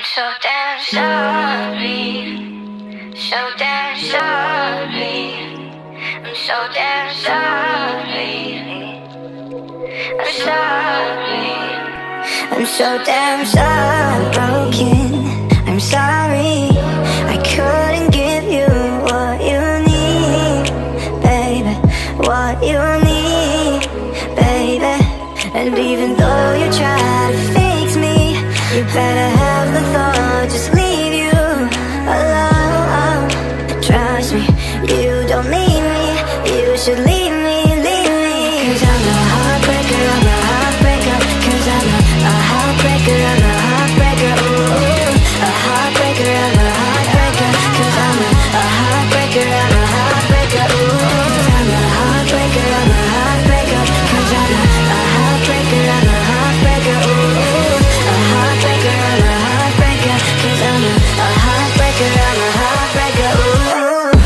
so damn sorry, so damn sorry. I'm so damn sorry, I'm sorry. I'm so damn sorry, broken. I'm sorry, I couldn't give you what you need, baby. What you need, baby. And even though you try to fix me, you better have the thought, just leave you alone. Trust me, you don't need me, you should leave me, leave me. Cause I'm a heartbreaker, I'm a heartbreaker. Cause I'm a heartbreaker, I'm a heartbreaker. Ooh, a heartbreaker, I'm a heartbreaker. Cause I'm a heartbreaker, I'm a heartbreaker. Ooh, I'm a heartbreaker, I'm a heartbreaker. Cause I'm a heartbreaker, I'm a heartbreaker. Ooh, a heartbreaker, I'm a heartbreaker. Cause I'm a heartbreaker, I'm a heartbreaker. Ooh.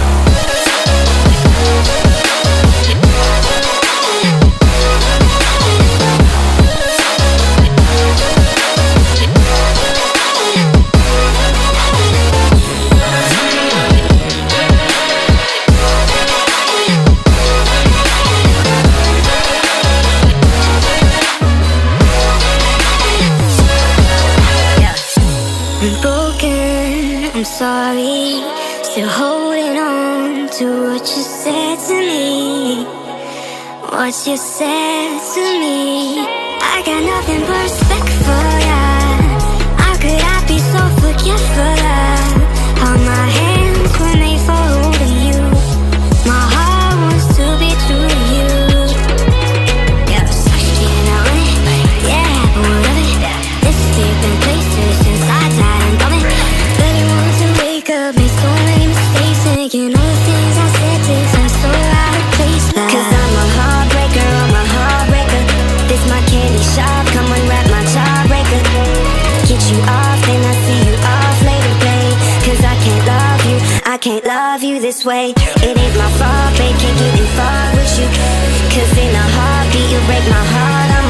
I'm broken, I'm sorry. Still holding on to what you said to me. What you said to me. I got nothing but respect for ya. How could I be so forgetful? How my hands when they fall over you. My heart wants to be true to you. Yeah, sucking on it. Yeah, but whatever. This deep in places since I died and done it. Really want to wake up, made so many mistakes, thinking all the things I said to sound so out of place. Cause I'm a heartbreaker, I'm a heartbreaker. This my candy shop, come unwrap my jawbreaker. Get you off, then I see you off later, babe. Cause I can't love you, I can't love you this way. It ain't my fault, babe, can't get involved with you. Cause in a heartbeat you break my heart,